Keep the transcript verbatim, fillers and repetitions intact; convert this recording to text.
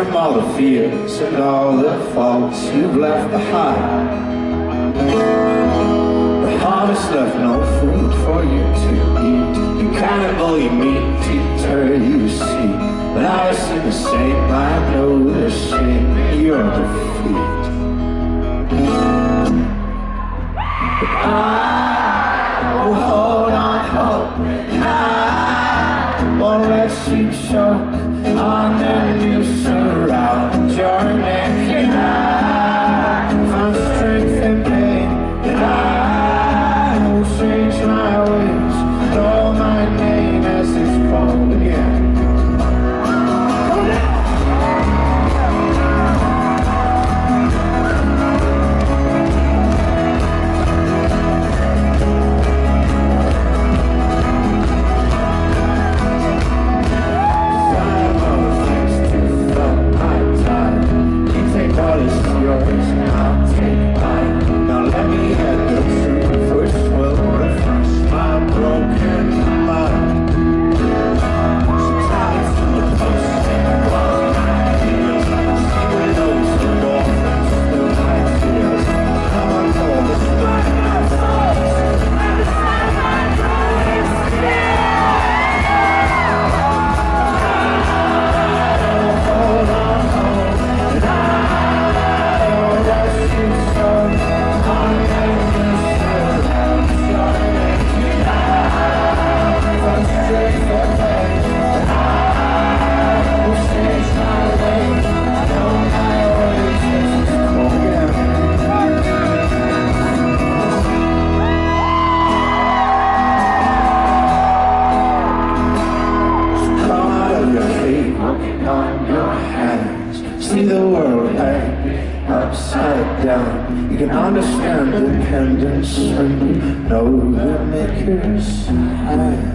from all the fears and all the faults you've left behind. The harvest left no food for you to eat. You cannibal your meat to tear you see. But I see the same, I know the shame in your defeat. But I will hold on hope, and I won't let you choke on them you surround your neck. And I find strength in pain, and I will change my ways, know my name as it's called again. See the world hang upside down. You can understand dependence when you know the maker's hand.